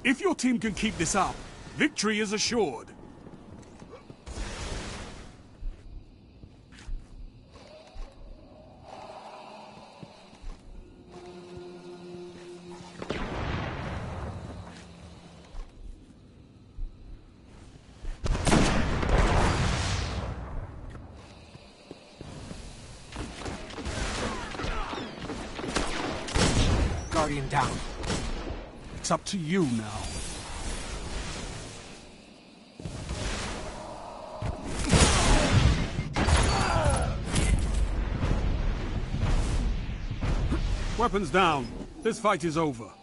If your team can keep this up, victory is assured. Guardian down. It's up to you now. Weapons down. This fight is over.